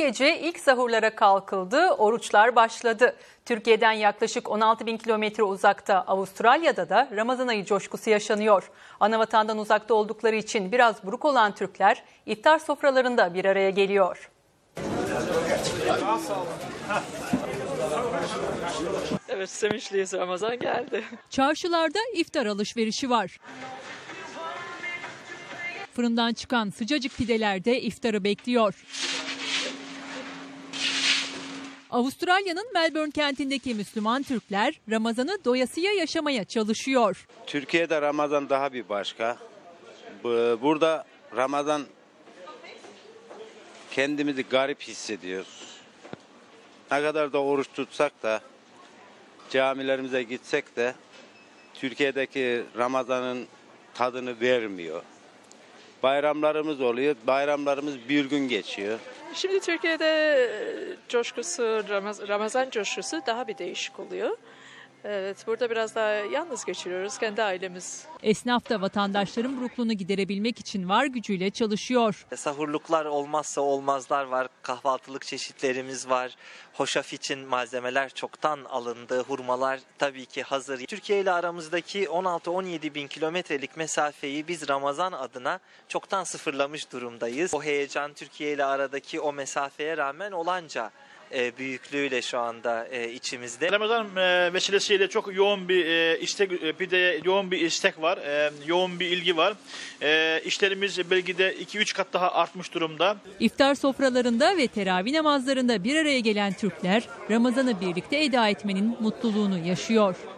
gece ilk sahurlara kalkıldı, oruçlar başladı. Türkiye'den yaklaşık 16.000 kilometre uzakta Avustralya'da da Ramazan ayı coşkusu yaşanıyor. Anavatandan uzakta oldukları için biraz buruk olan Türkler iftar sofralarında bir araya geliyor. Evet, sevinçliyiz, Ramazan geldi. Çarşılarda iftar alışverişi var. Fırından çıkan sıcacık pideler de iftarı bekliyor. Avustralya'nın Melbourne kentindeki Müslüman Türkler Ramazan'ı doyasıya yaşamaya çalışıyor. Türkiye'de Ramazan daha bir başka. Burada Ramazan kendimizi garip hissediyoruz. Ne kadar da oruç tutsak da camilerimize gitsek de Türkiye'deki Ramazan'ın tadını vermiyor. Bayramlarımız oluyor, bayramlarımız bir gün geçiyor. Şimdi Türkiye'de Ramazan coşkusu daha bir değişik oluyor. Evet, burada biraz daha yalnız geçiriyoruz, kendi ailemiz. Esnaf da vatandaşların burukluğunu giderebilmek için var gücüyle çalışıyor. Sahurluklar olmazsa olmazlar var, kahvaltılık çeşitlerimiz var. Hoşaf için malzemeler çoktan alındı, hurmalar tabii ki hazır. Türkiye ile aramızdaki 16-17 bin kilometrelik mesafeyi biz Ramazan adına çoktan sıfırlamış durumdayız. O heyecan Türkiye ile aradaki o mesafeye rağmen olanca büyüklüğüyle şu anda içimizde. Ramazan vesilesiyle çok yoğun bir yoğun bir istek var, yoğun bir ilgi var. İşlerimiz belki de 2-3 kat daha artmış durumda. İftar sofralarında ve teravih namazlarında bir araya gelen Türkler Ramazan'ı birlikte eda etmenin mutluluğunu yaşıyor.